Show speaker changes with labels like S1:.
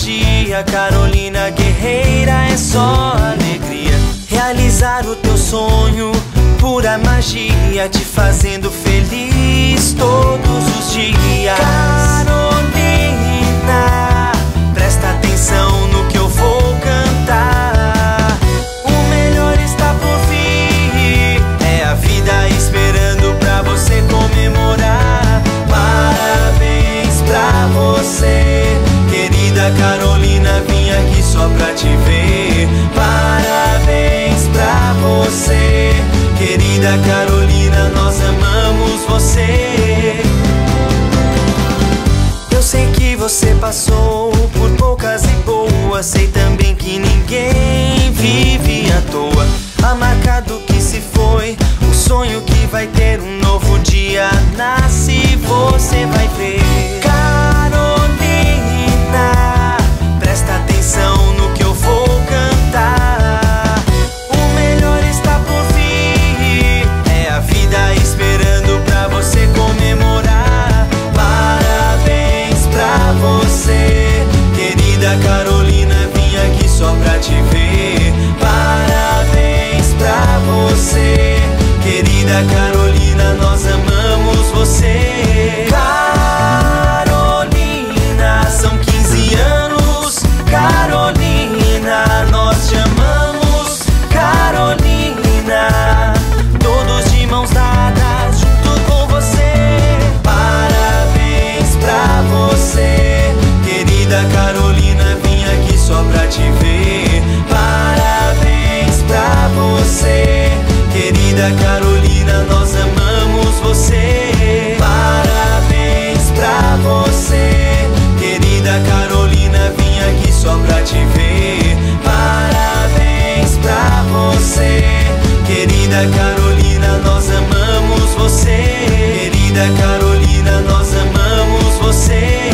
S1: magia, Carolina guerreira, é só alegria. Realizar o teu sonho, pura magia, te fazendo feliz todos os dias. Carolina, presta atenção no que eu vou cantar. O melhor está por vir, é a vida esperando pra você comemorar. Parabéns pra você, querida Carolina, vim aqui só pra te ver. Parabéns pra você, querida Carolina, nós amamos você. Eu sei que você passou por poucas e boas, sei também que ninguém vive à toa. A marca do que se foi, o sonho que vai ter um novo dia nasce, você vai ver. Carolina, presta atenção no que eu vou cantar. O melhor está por vir, é a vida esperando pra você comemorar. Parabéns pra você, querida Carolina, vim aqui só pra te ver. Parabéns pra você, querida Carolina, nós amamos você. Carolina, são 15 anos, Carolina, nós te amamos. Carolina, todos de mãos dadas, junto com você. Parabéns pra você, querida Carolina, vim aqui só pra te ver. Parabéns pra você, querida Carolina, nós amamos você. Parabéns pra você, querida Carolina, vim aqui só pra te ver. Parabéns pra você, querida Carolina, nós amamos você. Querida Carolina, nós amamos você.